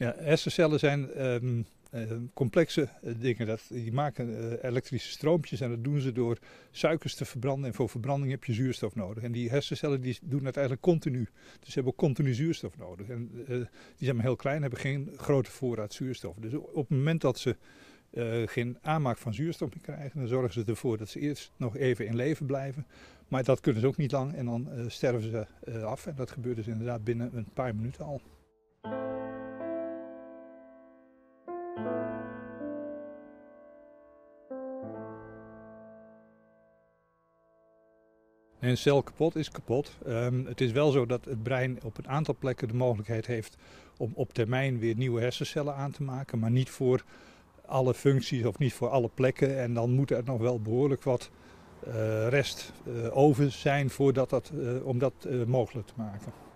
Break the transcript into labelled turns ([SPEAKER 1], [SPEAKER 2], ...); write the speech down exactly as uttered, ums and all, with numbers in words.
[SPEAKER 1] Ja, hersencellen zijn um, uh, complexe uh, dingen. Dat, die maken uh, elektrische stroompjes en dat doen ze door suikers te verbranden. En voor verbranding heb je zuurstof nodig. En die hersencellen die doen dat eigenlijk continu. Dus ze hebben ook continu zuurstof nodig. En uh, die zijn maar heel klein, hebben geen grote voorraad zuurstof. Dus op het moment dat ze uh, geen aanmaak van zuurstof meer krijgen, dan zorgen ze ervoor dat ze eerst nog even in leven blijven. Maar dat kunnen ze ook niet lang en dan uh, sterven ze uh, af. En dat gebeurt dus inderdaad binnen een paar minuten al. Een cel kapot is kapot. Um, het is wel zo dat het brein op een aantal plekken de mogelijkheid heeft om op termijn weer nieuwe hersencellen aan te maken, maar niet voor alle functies of niet voor alle plekken. En dan moet er nog wel behoorlijk wat uh, rest uh, over zijn voordat dat, uh, om dat uh, mogelijk te maken.